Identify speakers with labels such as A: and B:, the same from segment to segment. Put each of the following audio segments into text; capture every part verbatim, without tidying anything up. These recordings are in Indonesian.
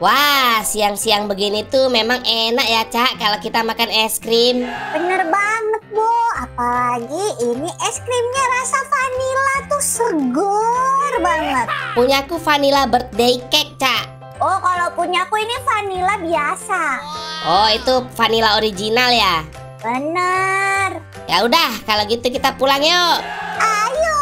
A: Wah, siang-siang begini tuh memang enak ya, Cak, kalau kita makan es krim.
B: Bener banget, Bu. Apalagi ini es krimnya rasa vanila tuh seger banget.
A: Punyaku vanilla birthday cake, Cak.
B: Oh, kalau punyaku ini vanila biasa.
A: Oh, itu vanilla original ya?
B: Bener.
A: Ya udah, kalau gitu kita pulang yuk.
B: Ayo.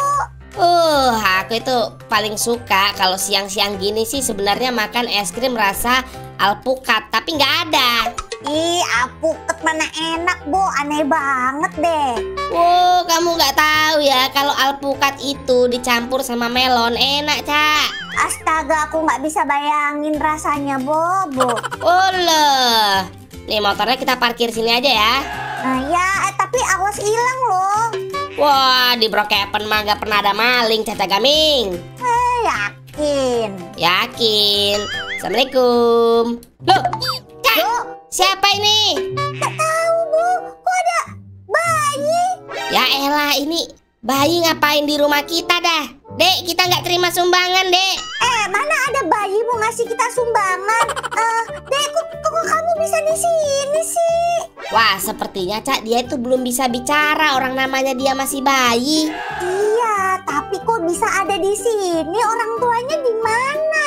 A: Uh, aku itu paling suka kalau siang-siang gini sih sebenarnya makan es krim rasa alpukat, tapi nggak ada.
B: Ih, alpukat mana enak, Bu. Aneh banget deh.
A: Wow, kamu nggak tahu ya kalau alpukat itu dicampur sama melon enak, Cak.
B: Astaga, aku nggak bisa bayangin rasanya, Bobo.
A: Oh loh. Nih motornya kita parkir sini aja ya.
B: Nah ya, eh, tapi awas hilang loh.
A: Wah, di Brokepen mah gak pernah ada maling, Caca Gaming.
B: Eh, yakin?
A: Yakin. Assalamualaikum. Loh, Cak,
B: Loh,
A: siapa ini?
B: nggak tahu, Bu. Kok ada bayi?
A: Ya elah, ini bayi ngapain di rumah kita dah? Dek, kita nggak terima sumbangan, Dek.
B: Eh, mana ada bayi mau ngasih kita sumbangan? Eh, Dek, kok, kok kamu bisa di sini sih?
A: Wah, sepertinya Cak dia itu belum bisa bicara. Orang namanya dia masih bayi.
B: Iya, tapi kok bisa ada di sini? Orang tuanya di mana?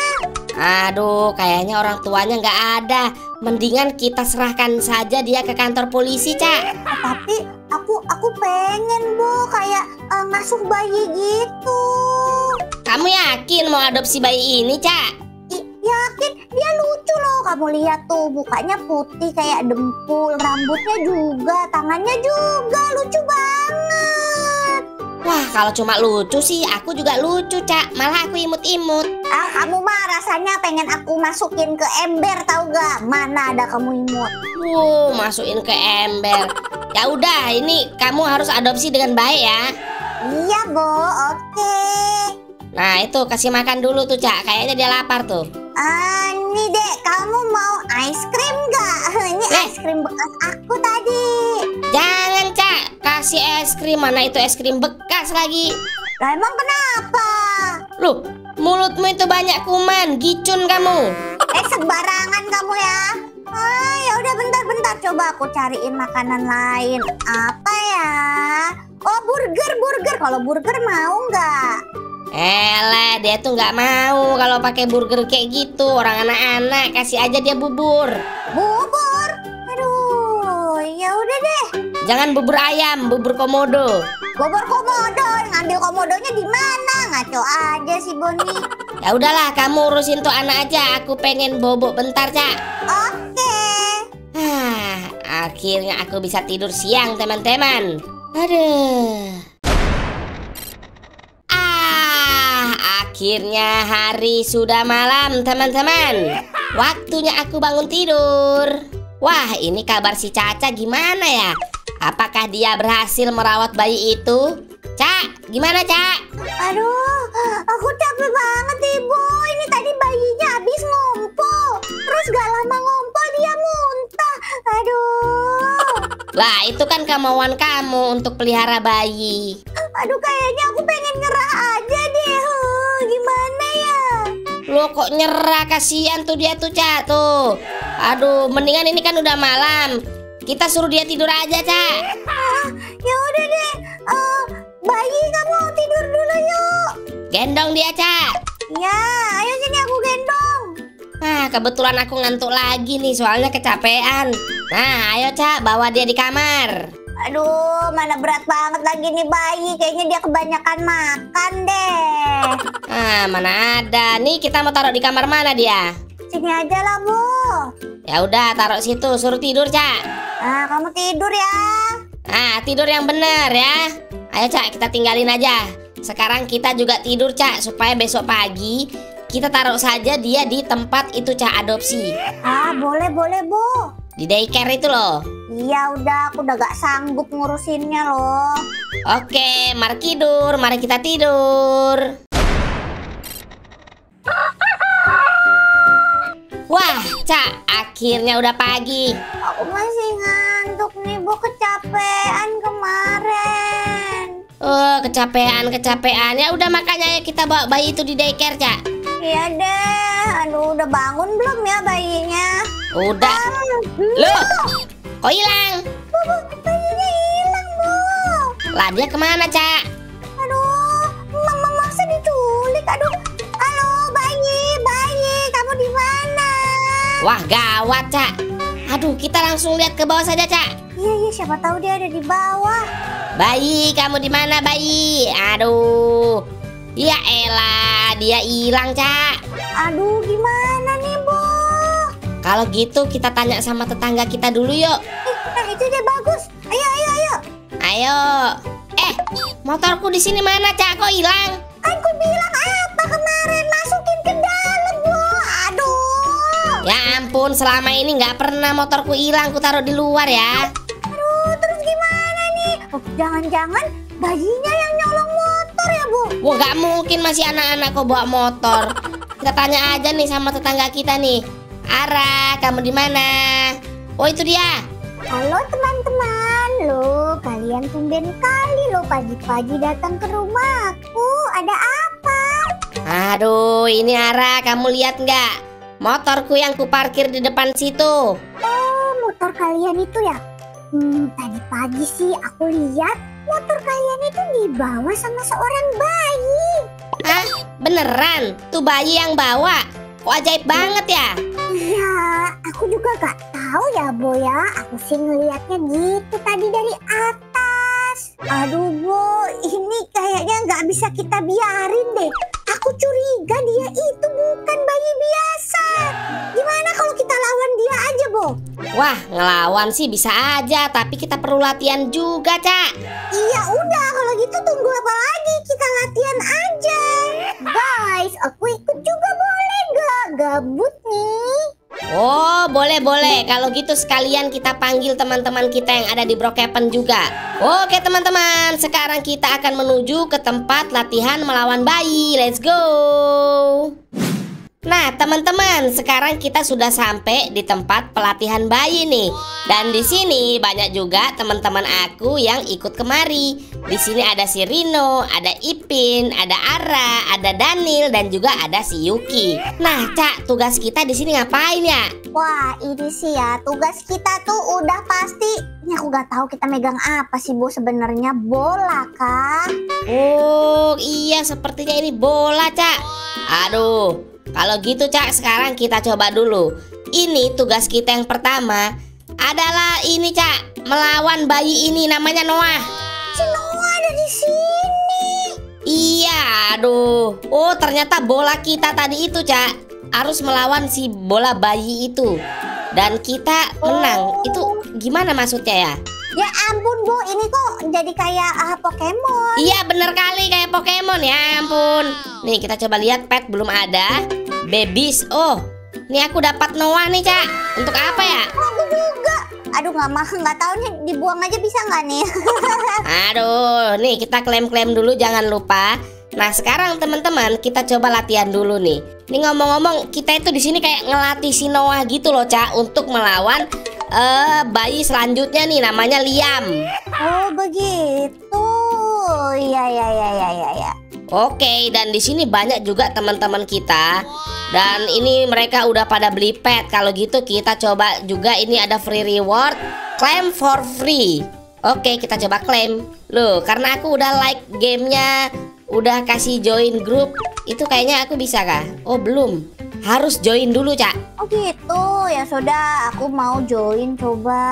A: Aduh, kayaknya orang tuanya nggak ada. Mendingan kita serahkan saja dia ke kantor polisi, Cak.
B: Eh, tapi aku aku pengen, Bu, kayak eh, ngasuh bayi gitu.
A: Kamu yakin mau adopsi bayi ini, Cak?
B: I- yakin? Dia lucu loh. Kamu lihat tuh, mukanya putih kayak dempul, rambutnya juga, tangannya juga lucu banget.
A: Wah, kalau cuma lucu sih, aku juga lucu, Cak. Malah aku imut-imut.
B: Ah, kamu mah rasanya pengen aku masukin ke ember, tahu gak? Mana ada kamu imut?
A: Wuh, masukin ke ember. Ya udah, ini kamu harus adopsi dengan baik ya.
B: Iya, Bo. Oke.
A: Nah, itu kasih makan dulu tuh, Cak. Kayaknya dia lapar tuh.
B: Ah, nih, Dek, kamu mau ice cream gak? Ini
A: Eh.
B: ice cream bekas aku tadi.
A: Jangan, Cak. Kasih es krim. Mana itu es krim bekas lagi?
B: Lah, emang kenapa?
A: Loh, mulutmu itu banyak kuman. Gicun kamu.
B: Eh, sembarangan kamu ya. Ah, ya udah bentar-bentar, coba aku cariin makanan lain. Apa ya? Oh, burger, burger. Kalau burger mau nggak?
A: Elah, dia tuh nggak mau kalau pakai burger kayak gitu. Orang anak-anak, kasih aja dia bubur.
B: Bubur. Aduh, ya udah deh.
A: Jangan bubur ayam, bubur komodo.
B: Bubur komodo. Ngambil komodonya di mana? Ngaco aja si Boni.
A: Ya udahlah, kamu urusin tuh anak aja. Aku pengen bobok bentar, Cak.
B: Oke.
A: Ah, akhirnya aku bisa tidur siang, teman-teman. Aduh. Ah, akhirnya hari sudah malam, teman-teman. Waktunya aku bangun tidur. Wah, ini kabar si Caca gimana ya? Apakah dia berhasil merawat bayi itu? Cak, gimana, Cak?
B: Aduh, aku capek banget, Ibu. Ini tadi bayinya habis ngompol. Terus gak lama ngompol dia muntah. Aduh.
A: Lah, itu kan kemauan kamu untuk pelihara bayi.
B: Aduh, kayaknya aku pengen nyerah aja deh. Huh, gimana ya?
A: Lo kok nyerah, kasihan tuh dia tuh, Cak, tuh. Aduh, mendingan ini kan udah malam. Kita suruh dia tidur aja, Cak.
B: Ah, ya udah deh. Eh, bayi kamu tidur dulu yuk.
A: Gendong dia, Cak.
B: Ya, ayo sini aku gendong.
A: Ah, kebetulan aku ngantuk lagi nih, soalnya kecapean. Nah, ayo, Cak, bawa dia di kamar.
B: Aduh, mana berat banget lagi nih bayi. Kayaknya dia kebanyakan makan deh.
A: Ah, mana ada. Nih, kita mau taruh di kamar mana dia?
B: Sini aja lah, Bu.
A: Ya udah, taruh situ, suruh tidur, Cak.
B: Nah, kamu tidur ya.
A: Ah, tidur yang bener ya. Ayo, Cak, kita tinggalin aja. Sekarang kita juga tidur, Cak, supaya besok pagi kita taruh saja dia di tempat itu, Cak, adopsi.
B: Ah, boleh, boleh, Bu.
A: Di daycare itu loh.
B: Iya, udah. Aku udah gak sanggup ngurusinnya loh.
A: Oke, mari tidur, mari kita tidur. Wah, Cak, akhirnya udah pagi.
B: Aku masih ngantuk nih, Bu. Kecapean kemarin.
A: Oh, kecapean, kecapean. Ya udah, makanya ayo kita bawa bayi itu di daycare, Cak.
B: Iya deh. Aduh, udah bangun belum ya bayinya?
A: Udah. Loh, kok hilang?
B: Bu, bu, bayinya hilang, Bu.
A: Lah dia kemana, Cak?
B: Aduh, mama masa diculik. Aduh, halo bayi, bayi, kamu di mana?
A: Wah, gawat, Cak. Aduh, kita langsung lihat ke bawah saja, Cak.
B: Iya, iya, siapa tahu dia ada di bawah.
A: Bayi, kamu di mana, bayi? Aduh. Ya elah, dia hilang, Cak.
B: Aduh, gimana nih, Bu?
A: Kalau gitu kita tanya sama tetangga kita dulu yuk.
B: Eh, nah itu dia bagus. Ayo, ayo, ayo.
A: Ayo. Eh, motorku di sini mana, Cak? Kok hilang?
B: Aku bilang apa kemarin? Masukin ke dalam, Bu. Aduh.
A: Ya ampun, selama ini nggak pernah motorku hilang. Ku taruh di luar ya.
B: Aduh, terus gimana nih? Oh, jangan-jangan bayinya yang nyolong motor ya, Bu?
A: Wah, nggak mungkin masih anak-anak kok bawa motor. Kita tanya aja nih sama tetangga kita nih. Ara, kamu di mana? Oh, itu dia.
B: Halo teman-teman, lo kalian tumben kali lo pagi-pagi datang ke rumahku. Ada apa?
A: Aduh, ini Ara, kamu lihat nggak? Motorku yang kuparkir di depan situ.
B: Oh, motor kalian itu ya? Hmm, tadi pagi sih aku lihat motor kalian itu dibawa sama seorang bayi.
A: Hah? Beneran? Tuh bayi yang bawa? Kok ajaib banget ya?
B: Iya, aku juga gak tahu ya, Bo ya. Aku sih ngeliatnya gitu tadi dari atas. Aduh, Bo, ini kayaknya nggak bisa kita biarin deh. Aku curiga dia itu bukan bayi biasa. Gimana kalau kita lawan dia aja, Bo?
A: Wah, ngelawan sih bisa aja, tapi kita perlu latihan juga, Cak.
B: Iya, udah kalau gitu tunggu apa lagi? Kita latihan aja. Guys, aku ikut juga boleh gak? Gabut nih.
A: Oh, boleh-boleh. Kalau gitu sekalian kita panggil teman-teman kita yang ada di Brookhaven juga. Oke teman-teman, sekarang kita akan menuju ke tempat latihan melawan bayi. Let's go. Nah teman-teman, sekarang kita sudah sampai di tempat pelatihan bayi nih. Dan di sini banyak juga teman-teman aku yang ikut kemari. Di sini ada si Rino, ada Ipin, ada Ara, ada Daniel, dan juga ada si Yuki. Nah, Cak, tugas kita di sini ngapain ya?
B: Wah, ini sih ya tugas kita tuh udah pasti. Ini aku gak tahu kita megang apa sih, Bu, sebenarnya bola kah?
A: Oh iya, sepertinya ini bola, Cak. Aduh, kalau gitu Cak, sekarang kita coba dulu. Ini tugas kita yang pertama adalah ini Cak, melawan bayi ini namanya Noah.
B: Si Noah ada di sini.
A: Iya, aduh. Oh ternyata bola kita tadi itu Cak harus melawan si bola bayi itu. Dan kita menang.
B: Oh.
A: Itu gimana maksudnya ya?
B: Ya ampun, Bu, ini kok jadi kayak uh, Pokemon.
A: Iya bener kali kayak Pokemon, ya ampun. Nih kita coba lihat, pet belum ada. Babies, oh ini aku dapat Noah nih Cak. Untuk apa ya?
B: Oh, aku juga. Aduh, nggak mah nggak tahu nih, dibuang aja bisa nggak nih?
A: Aduh, nih kita klaim-klaim dulu jangan lupa. Nah sekarang teman-teman kita coba latihan dulu nih. Ini ngomong-ngomong kita itu di sini kayak ngelatih si Noah gitu loh Cak untuk melawan uh, bayi selanjutnya nih namanya Liam.
B: Oh begitu. Iya iya iya iya iya. Ya.
A: Oke, dan di sini banyak juga teman-teman kita. Dan ini mereka udah pada beli pet. Kalau gitu kita coba juga, ini ada free reward, claim for free. Oke, kita coba claim. Loh, karena aku udah like gamenya, udah kasih join grup, itu kayaknya aku bisa kah? Oh belum, harus join dulu Cak.
B: Oh gitu, ya sudah, aku mau join coba.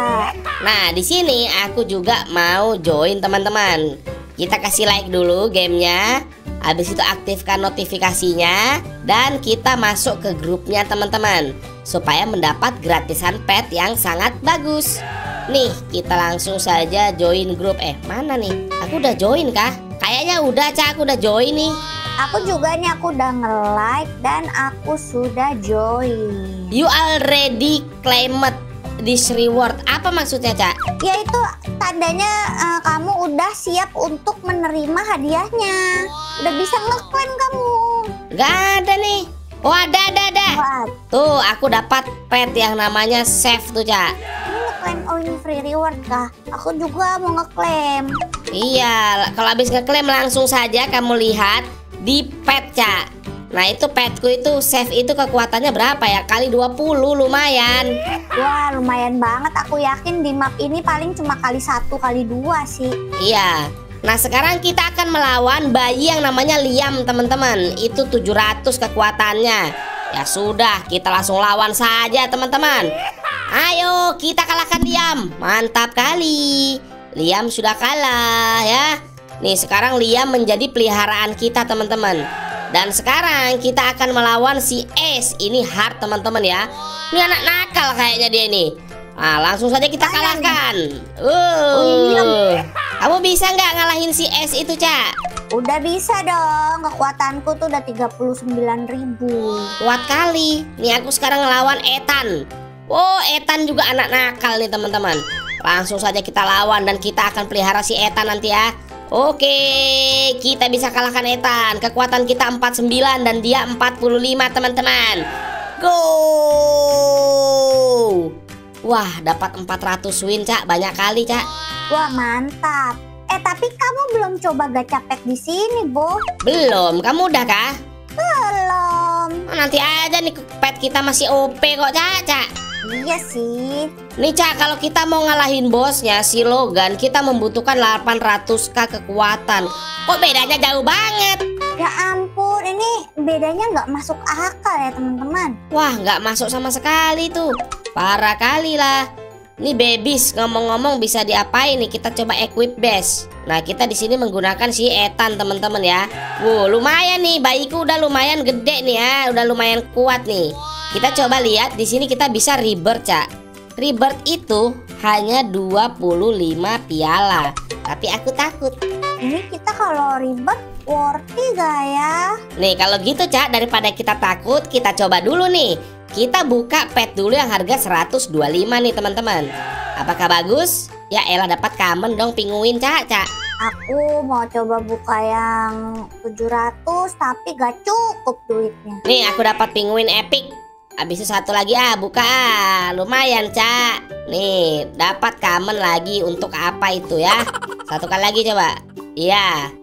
A: Nah di sini aku juga mau join teman-teman. Kita kasih like dulu gamenya, habis itu aktifkan notifikasinya, dan kita masuk ke grupnya teman-teman supaya mendapat gratisan pet yang sangat bagus. Nih kita langsung saja join grup. Eh mana nih? Aku udah join kah? Kayaknya udah Cak, aku udah join nih.
B: Aku juga nih, aku udah nge-like dan aku sudah join.
A: You already claimed this reward. Apa maksudnya Cak?
B: Yaitu tandanya uh, kamu udah siap untuk menerima hadiahnya. Udah bisa ngeklaim kamu.
A: Gak ada nih. Oh ada ada ada.
B: Wah,
A: Tuh aku dapat pet yang namanya Chef tuh Cak.
B: ini ngeklaim, oh ini free reward kah? Aku juga mau ngeklaim.
A: Iya, kalau habis ngeklaim langsung saja kamu lihat di pet Cak. Nah itu petku itu save itu kekuatannya berapa ya? Kali dua puluh, lumayan.
B: Wah lumayan banget, aku yakin di map ini paling cuma kali satu kali dua sih.
A: Iya. Nah sekarang kita akan melawan bayi yang namanya Liam teman-teman. Itu tujuh ratus kekuatannya. Ya sudah, kita langsung lawan saja teman-teman. Ayo kita kalahkan Liam. Mantap kali. Liam sudah kalah ya. Nih sekarang Liam menjadi peliharaan kita teman-teman. Dan sekarang kita akan melawan si Ace. Ini hard teman-teman ya. Ini anak nakal kayaknya dia ini. Nah langsung saja kita kalahkan. Uh, Kamu bisa nggak ngalahin si Ace itu, Cak?
B: Udah bisa dong. Kekuatanku tuh udah tiga puluh sembilan ribu.
A: Kuat kali. Nih aku sekarang ngelawan Ethan. Oh Ethan juga anak nakal nih teman-teman. Langsung saja kita lawan dan kita akan pelihara si Ethan nanti ya. Oke, kita bisa kalahkan Ethan. Kekuatan kita empat puluh sembilan dan dia empat puluh lima teman-teman. Go! Wah, dapat empat ratus win, Cak. Banyak kali, Cak.
B: Wah, mantap. Eh, tapi kamu belum coba gacha pet di sini, Bo?
A: Belum. Kamu udah kah?
B: Belum.
A: Oh, nanti aja nih pet kita masih O P kok, Cak, Cak.
B: Iya sih.
A: Nih Cak, kalau kita mau ngalahin bosnya si Logan, kita membutuhkan delapan ratus k kekuatan. Kok bedanya jauh banget?
B: Ya ampun, ini bedanya nggak masuk akal ya teman-teman.
A: Wah, nggak masuk sama sekali tuh. Parah kali lah. Nih babies, ngomong-ngomong bisa diapain nih? Kita coba equip base. Nah, kita di sini menggunakan si Ethan teman-teman ya. Wow, lumayan nih, bayiku udah lumayan gede nih ya, udah lumayan kuat nih. Kita coba lihat di sini kita bisa rebirth, Cak. Rebirth itu hanya dua puluh lima piala. Tapi aku takut.
B: Ini kita kalau rebirth worthy gak ya?
A: Nih kalau gitu, Cak, daripada kita takut, kita coba dulu nih. Kita buka pet dulu yang harga seratus dua puluh lima nih teman-teman. Apakah bagus? Ya elah, dapat common dong penguin, Cak, Cak.
B: Aku mau coba buka yang tujuh ratus tapi gak cukup duitnya.
A: Nih aku dapat penguin epic. Habis itu satu lagi ah, buka ah. Lumayan, Cak. Nih, dapat common lagi. Untuk apa itu ya? Satu kali lagi coba. Iya.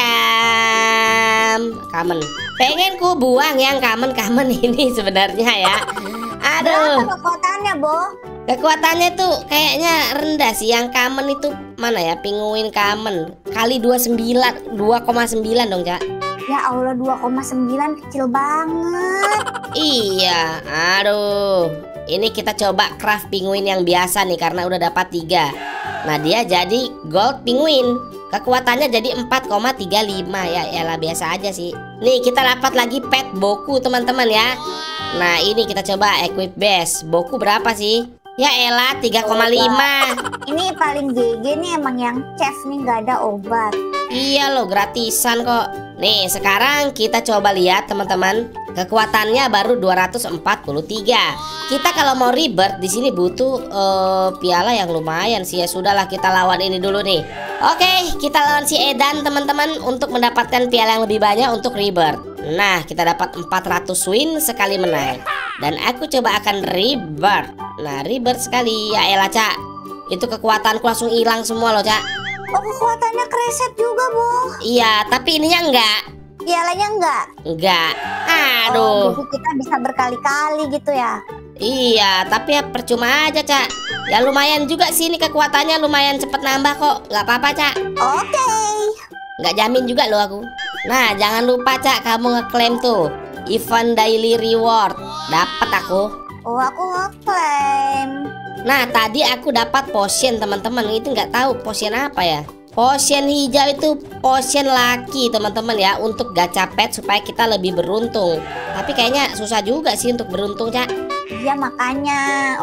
A: Tadam. Common. Pengen ku buang yang common-common ini sebenarnya ya. Aduh.
B: Berapa kekuatannya, Bo?
A: Kekuatannya tuh kayaknya rendah sih. Yang common itu mana ya? Penguin common. Kali dua puluh sembilan, dua koma sembilan dong, Cak.
B: Ya Allah, dua koma sembilan kecil banget.
A: Iya, aduh. Ini kita coba craft penguin yang biasa nih karena udah dapat tiga. Nah, dia jadi gold penguin. Kekuatannya jadi empat koma tiga lima ya, elah biasa aja sih. Nih, kita dapat lagi pet Boku, teman-teman ya. Nah, ini kita coba equip base. Boku berapa sih? Ya elah, tiga koma lima.
B: Ini paling G G nih emang yang chef nih, gak ada obat.
A: Iya loh, gratisan kok. Nih, sekarang kita coba lihat teman-teman. Kekuatannya baru dua ratus empat puluh tiga. Kita kalau mau rebirth di sini butuh uh, piala yang lumayan sih. Ya sudahlah, kita lawan ini dulu nih. Oke, kita lawan si Edan teman-teman untuk mendapatkan piala yang lebih banyak untuk rebirth. Nah, kita dapat empat ratus win sekali menang. Dan aku coba akan rebirth. Nah, rebirth sekali. Ya elah, Cak. Itu kekuatanku langsung hilang semua loh, Cak.
B: Oh, kekuatannya kereset juga, Bo.
A: Iya, tapi ininya enggak.
B: Pialanya enggak?
A: Enggak.
B: Oh,
A: Aduh.
B: jadi kita bisa berkali-kali gitu ya?
A: Iya, tapi ya percuma aja, Cak. Ya lumayan juga sih ini kekuatannya, lumayan cepet nambah kok. Nggak apa-apa, Cak.
B: Oke. Okay.
A: Nggak jamin juga loh aku. Nah, jangan lupa, Cak, kamu ngeklaim tuh event daily reward. Dapat aku.
B: Oh, aku ngeklaim.
A: Nah, tadi aku dapat potion, teman-teman. Itu nggak tahu potion apa ya. Potion hijau itu potion laki, teman-teman ya, untuk gacha pet supaya kita lebih beruntung. Tapi kayaknya susah juga sih untuk beruntung, Cak.
B: Iya, makanya.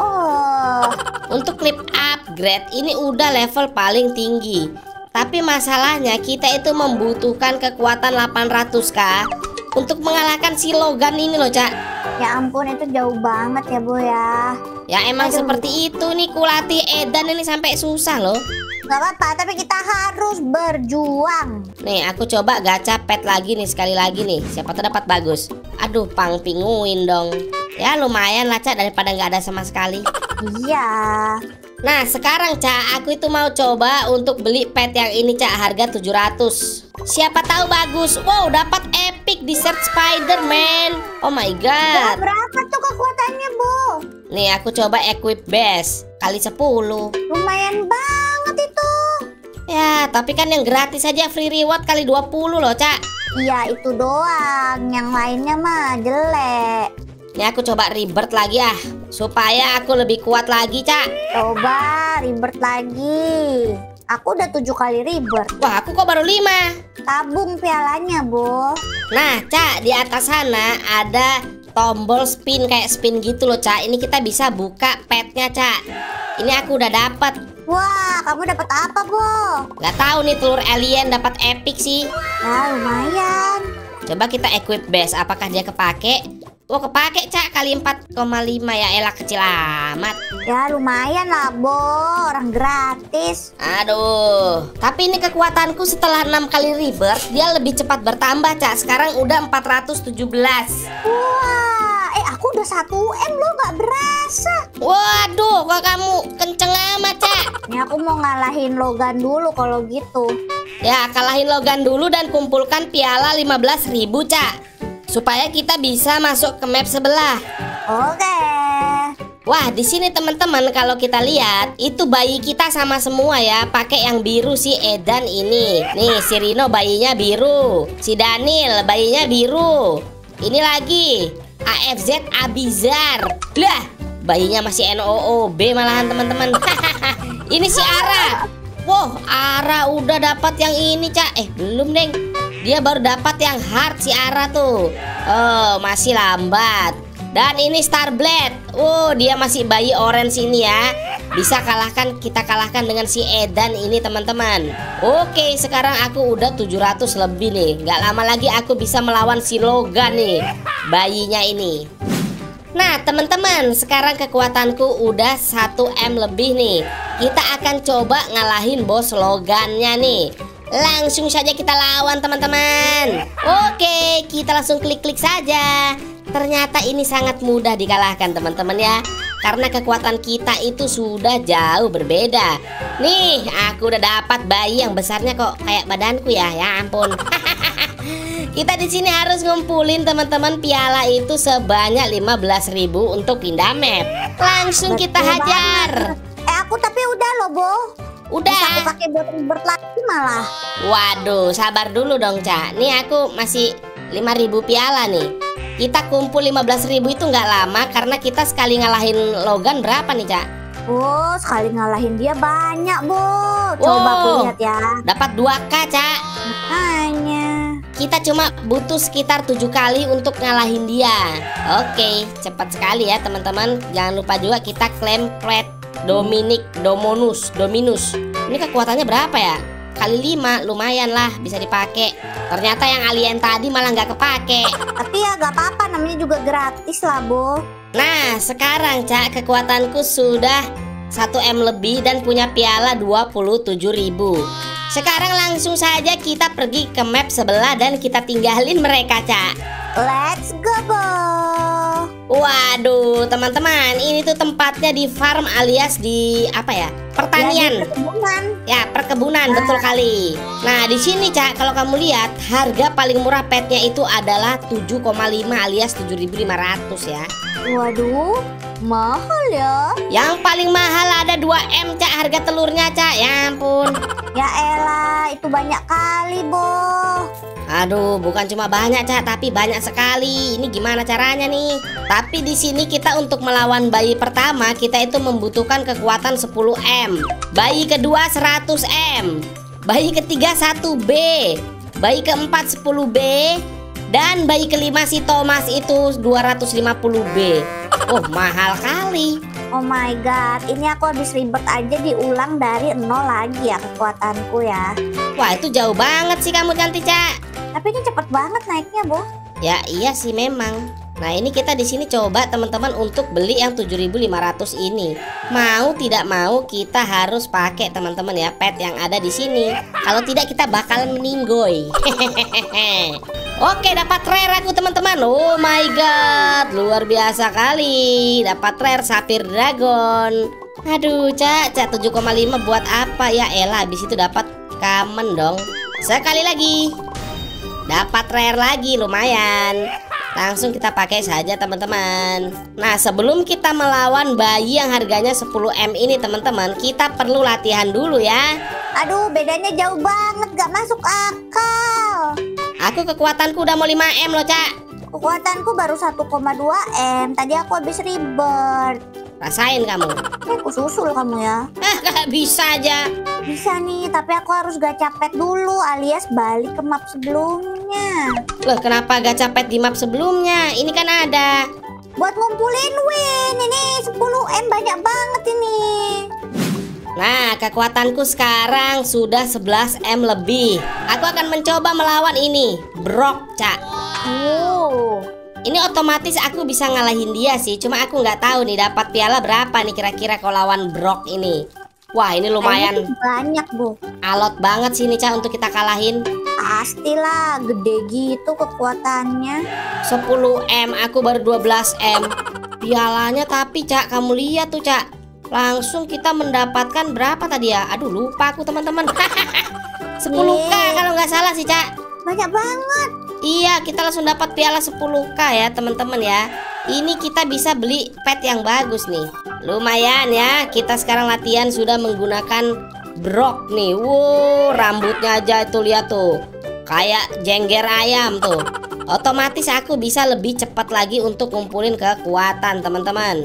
B: Oh.
A: Untuk klip upgrade ini udah level paling tinggi. Tapi masalahnya kita itu membutuhkan kekuatan delapan ratus k untuk mengalahkan si Logan ini loh, Cak.
B: Ya ampun, itu jauh banget ya, Bo ya.
A: Ya emang
B: Aduh.
A: Seperti itu nih kulatih Edan ini sampai susah loh.
B: Gak apa-apa, tapi kita harus berjuang.
A: Nih aku coba gacha pet lagi nih, sekali lagi nih. Siapa tuh dapat bagus. Aduh, pang penguin dong. Ya lumayan lah, Cak, daripada nggak ada sama sekali.
B: Iya.
A: Nah sekarang Cak, aku itu mau coba untuk beli pet yang ini Cak, harga tujuh ratus. Siapa tahu bagus. Wow, dapat epic Desert Spider-Man. Oh my
B: Ya,
A: god.
B: berapa tuh kekuatannya, Bu?
A: Nih aku coba equip best kali sepuluh.
B: Lumayan banget itu.
A: Ya, tapi kan yang gratis aja free reward kali dua puluh loh Cak.
B: Iya, itu doang. Yang lainnya mah jelek.
A: Nih aku coba rebirth lagi ah, supaya aku lebih kuat lagi Cak.
B: Coba rebirth lagi. Aku udah tujuh kali rebirth.
A: Wah aku kok baru lima.
B: Tabung pialanya, Bu.
A: Nah Cak, di atas sana ada tombol spin, kayak spin gitu loh Cak. Ini kita bisa buka petnya Cak. Ini aku udah dapat.
B: Wah, kamu dapat apa, Bu?
A: Gak tahu nih, telur alien dapat epic sih.
B: Nah, lumayan.
A: Coba kita equip base, apakah dia kepake? Oh kepake Cak, kali empat koma lima ya, elah kecil amat.
B: Ya lumayan lah, Bo. Orang gratis.
A: Aduh, tapi ini kekuatanku setelah enam kali rebirth, dia lebih cepat bertambah Cak. Sekarang udah empat ratus tujuh belas.
B: Wah, eh aku udah satu M loh, gak berasa.
A: Waduh, kok kamu kenceng amat Cak.
B: Ini aku mau ngalahin Logan dulu kalau gitu.
A: Ya, kalahin Logan dulu dan kumpulkan piala lima belas ribu Cak, supaya kita bisa masuk ke map sebelah.
B: Oke.
A: Wah, di sini teman-teman kalau kita lihat itu bayi kita sama semua ya, pakai yang biru si Edan ini. Nih, si Rino bayinya biru, si Daniel bayinya biru. Ini lagi A F Z Abizar. Lah, bayinya masih N O O B malahan teman-teman. Ini si Ara. Wow, Ara udah dapat yang ini Cak. Eh, belum deng. Dia baru dapat yang hard si Ara tuh. Oh, masih lambat. Dan ini Starblade. Oh, dia masih bayi orange ini ya. Bisa kalahkan, kita kalahkan dengan si Edan ini teman-teman. Oke, sekarang aku udah tujuh ratus lebih nih. Gak lama lagi aku bisa melawan si Logan nih, bayinya ini. Nah teman-teman, sekarang kekuatanku udah satu M lebih nih. Kita akan coba ngalahin bos Logannya nih. Langsung saja kita lawan teman-teman. Oke, kita langsung klik-klik saja. Ternyata ini sangat mudah dikalahkan teman-teman ya, karena kekuatan kita itu sudah jauh berbeda. Nih, aku udah dapat bayi yang besarnya kok kayak badanku ya. Ya ampun. Kita di sini harus ngumpulin teman-teman piala itu sebanyak lima belas ribu untuk pindah map. Langsung
B: Betul
A: kita hajar.
B: banget. Eh aku tapi udah loh, Bo. Bisa aku
A: Udah.
B: pakai buat ribet lagi malah.
A: Waduh, sabar dulu dong Cak. Nih aku masih lima ribu piala nih. Kita kumpul lima belas ribu itu nggak lama, karena kita sekali ngalahin Logan berapa nih Cak?
B: Oh, sekali ngalahin dia banyak, Bo. Coba aku
A: Wow.
B: lihat ya.
A: Dapat dua K Cak.
B: Makanya.
A: Kita cuma butuh sekitar tujuh kali untuk ngalahin dia. Oke, cepat sekali ya teman-teman. Jangan lupa juga kita klaim pet Dominic Dominus Dominus. Ini kekuatannya berapa ya? Kali lima, lumayan lah, bisa dipakai. Ternyata yang alien tadi malah nggak kepake.
B: Tapi ya gak apa-apa, namanya juga gratis lah, Bo.
A: Nah, sekarang Cak, kekuatanku sudah satu M lebih dan punya piala dua puluh tujuh ribu. Sekarang langsung saja kita pergi ke map sebelah dan kita tinggalin mereka Cak.
B: Let's go, Bo.
A: Waduh, teman-teman, ini tuh tempatnya di farm alias di apa ya? Pertanian.
B: Ya, di perkebunan.
A: Ya, perkebunan, betul kali. Nah, di sini Cak, kalau kamu lihat, harga paling murah petnya itu adalah tujuh koma lima alias tujuh ribu lima ratus ya.
B: Waduh, mahal ya.
A: Yang paling mahal ada dua M Cak, harga telurnya Cak. Ya ampun.
B: Ya elah, itu banyak kali, Bo.
A: Aduh, bukan cuma banyak Cak, tapi banyak sekali. Ini gimana caranya nih? Tapi di sini kita untuk melawan bayi pertama, kita itu membutuhkan kekuatan sepuluh M. Bayi kedua seratus M. Bayi ketiga satu B. Bayi keempat sepuluh B. Dan bayi kelima si Thomas itu dua ratus lima puluh B. Oh, mahal kali.
B: Oh my god, ini aku habis ribet aja diulang dari nol lagi ya kekuatanku ya.
A: Wah, itu jauh banget sih kamu cantik Cak.
B: Tapi ini cepet banget naiknya, Bo.
A: Ya iya sih memang. Nah ini kita di sini coba teman-teman untuk beli yang tujuh ribu lima ratus ini. Mau tidak mau kita harus pakai teman-teman ya pet yang ada di sini. Kalau tidak kita bakalan meninggoy. Oke, dapat rare aku teman-teman. Oh my god, luar biasa kali. Dapat rare Sapphire Dragon. Aduh, Cak, Cak tujuh koma lima buat apa ya? Elah, habis itu dapat common dong. Sekali lagi. Dapat rare lagi, lumayan. Langsung kita pakai saja teman-teman. Nah, sebelum kita melawan bayi yang harganya sepuluh M ini teman-teman, kita perlu latihan dulu ya.
B: Aduh, bedanya jauh banget, gak masuk akal.
A: Aku kekuatanku udah mau lima M loh, Cak.
B: Kekuatanku baru satu koma dua M. Tadi aku habis rebirth.
A: Rasain kamu.
B: Eh, aku susul kamu ya.
A: Ah, gak bisa aja.
B: Bisa nih, tapi aku harus gacha pet dulu alias balik ke map sebelumnya.
A: Loh, kenapa gacha pet di map sebelumnya? Ini kan ada.
B: Buat ngumpulin win. Ini sepuluh M banyak banget ini.
A: Nah, kekuatanku sekarang sudah sebelas M lebih. Aku akan mencoba melawan ini, Brock, Cak.
B: Oh.
A: Ini otomatis aku bisa ngalahin dia sih. Cuma aku nggak tahu nih dapat piala berapa nih kira-kira kalau lawan Brock ini. Wah, ini lumayan
B: banyak, Bu.
A: Alot banget sih ini, Cak, untuk kita kalahin.
B: Pastilah, gede gitu kekuatannya.
A: sepuluh M, aku baru dua belas M. Pialanya tapi, Cak, kamu lihat tuh, Cak. Langsung kita mendapatkan berapa tadi ya? Aduh, lupa aku teman-teman. sepuluh K kalau nggak salah sih, Cak.
B: Banyak banget.
A: Iya, kita langsung dapat piala sepuluh K ya teman-teman ya. Ini kita bisa beli pet yang bagus nih. Lumayan ya, kita sekarang latihan sudah menggunakan Brock nih. Wow, rambutnya aja itu lihat tuh, kayak jengger ayam tuh. Otomatis aku bisa lebih cepat lagi untuk ngumpulin kekuatan teman-teman.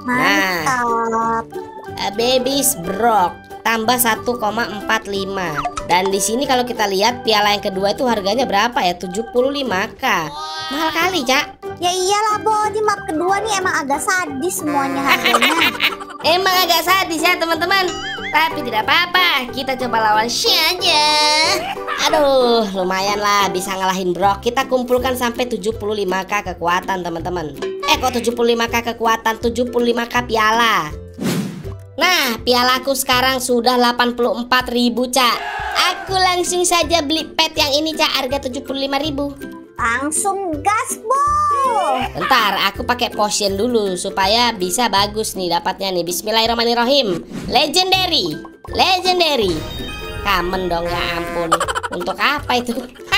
B: Mantap.
A: Nah, Baby's Brock tambah satu koma empat lima. Dan di sini kalau kita lihat piala yang kedua itu harganya berapa ya? tujuh puluh lima K. Mahal kali, Cak.
B: Ya iyalah, Bo, di map kedua nih emang agak sadis semuanya harganya.
A: Emang agak sadis ya, teman-teman. Tapi tidak apa-apa, kita coba lawan Shi aja. Aduh, lumayan lah bisa ngalahin Brock. Kita kumpulkan sampai tujuh puluh lima K kekuatan, teman-teman. Eh, kok tujuh puluh lima K kekuatan, tujuh puluh lima K piala. Nah, pialaku sekarang sudah delapan puluh empat ribu, Cak. Aku langsung saja beli pet yang ini, Cak, harga tujuh puluh lima ribu.
B: Langsung gas, Bo.
A: Bentar, aku pakai potion dulu supaya bisa bagus nih dapatnya nih. Bismillahirrahmanirrahim. Legendary. Legendary. Kamen dong, ya ampun. Untuk apa itu?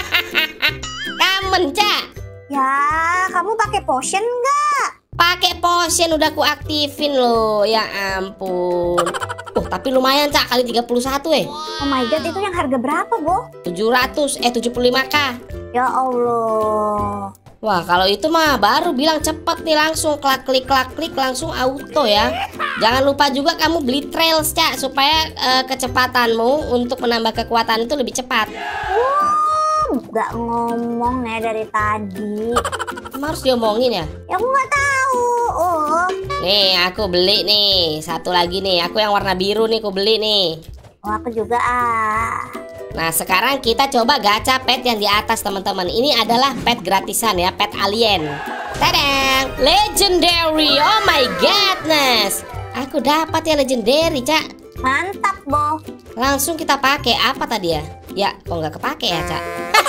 A: Kamen, Cak.
B: Ya, kamu pakai potion nggak?
A: Pakai potion udah aku aktifin loh. Ya ampun. Oh, tapi lumayan, Cak, kali tiga puluh satu eh.
B: Oh my god, itu yang harga berapa, Bo?
A: tujuh ratus eh tujuh puluh lima K.
B: Ya Allah.
A: Wah, kalau itu mah baru bilang cepet nih, langsung klak klik klak klik langsung auto ya. Jangan lupa juga kamu beli trails, Cak, supaya uh, kecepatanmu untuk menambah kekuatan itu lebih cepat.
B: Wow, gak ngomong ya dari tadi.
A: Kamu harus diomongin ya?
B: Ya aku nggak tahu. Oh.
A: Nih, aku beli nih. Satu lagi nih, aku yang warna biru nih aku beli nih.
B: Oh, aku juga ah.
A: Nah, sekarang kita coba gacha pet yang di atas, teman-teman. Ini adalah pet gratisan ya, pet alien. Tadang, legendary. Oh my godness. Aku dapat ya legendary, Cak.
B: Mantap, Bo.
A: Langsung kita pakai apa tadi ya? Ya, kok nggak kepake ya, Cak?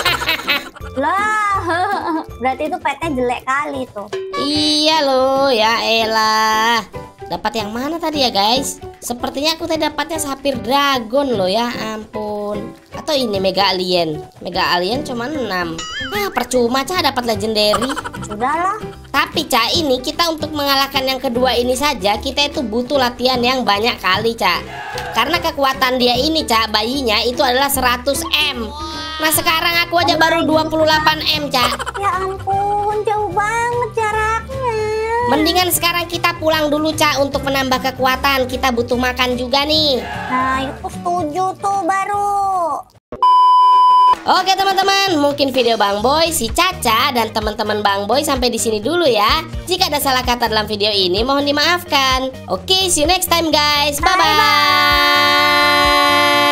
B: Lah, berarti itu petnya jelek kali tuh.
A: Iya loh, ya elah. Dapat yang mana tadi ya, guys? Sepertinya aku tadi dapatnya sapphire dragon loh, ya ampun. Atau ini mega alien. Mega alien cuma enam. Ah, percuma, Cak, dapat legendary.
B: Sudahlah.
A: Tapi, Cak, ini kita untuk mengalahkan yang kedua ini saja kita itu butuh latihan yang banyak kali, Cak. Karena kekuatan dia ini, Cak, bayinya itu adalah seratus M. Nah, sekarang aku aja baru dua puluh delapan M, Cak.
B: Ya ampun, jauh banget jaraknya.
A: Mendingan sekarang kita pulang dulu, Cak, untuk menambah kekuatan. Kita butuh makan juga nih.
B: Nah, itu setuju tuh baru.
A: Oke, teman-teman, mungkin video Bang Boy, si Caca, dan teman-teman Bang Boy sampai di sini dulu ya. Jika ada salah kata dalam video ini, mohon dimaafkan. Oke, see you next time, guys. Bye-bye.